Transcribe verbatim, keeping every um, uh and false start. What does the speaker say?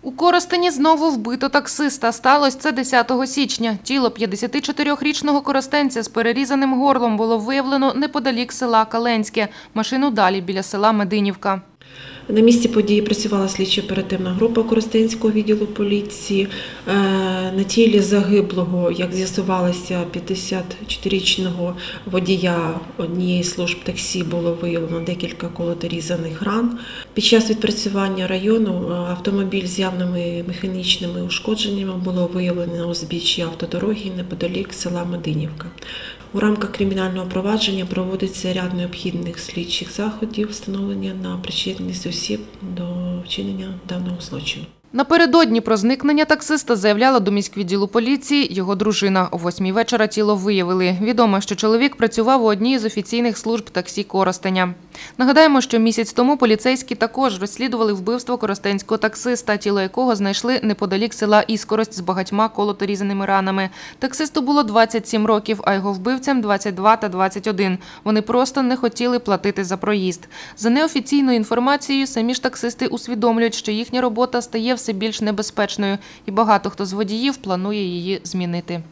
У Коростені знову вбито таксиста. Сталося це десятого січня. Тіло п'ятдесятичотирирічного коростенця з перерізаним горлом було виявлено неподалік села Каленське. Машину далі біля села Мединівка. На місці події працювала слідчо-оперативна група Коростенського відділу поліції. На тілі загиблого, як з'ясувалося, п'ятдесятичотирирічного водія однієї з служб таксі було виявлено декілька колоторізаних ран. Під час відпрацювання району автомобіль з явними механічними ушкодженнями було виявлено на узбіччі автодороги неподалік села Мединівка. У рамках кримінального провадження проводиться ряд необхідних слідчих заходів, встановлення на причетність осіб до вчинення даного злочину. Напередодні про зникнення таксиста заявляла до міськвідділу поліції його дружина. О восьмій вечора тіло виявили. Відомо, що чоловік працював у одній з офіційних служб таксі Коростеня. Нагадаємо, що місяць тому поліцейські також розслідували вбивство коростенського таксиста, тіло якого знайшли неподалік села Іскорость з багатьма колоторізаними ранами. Таксисту було двадцять сім років, а його вбивцям – двадцять два та двадцять один. Вони просто не хотіли платити за проїзд. За неофіційною інформацією, самі ж таксисти усвідомлюють, що їхня робота стає все більш небезпечною, і багато хто з водіїв планує її змінити.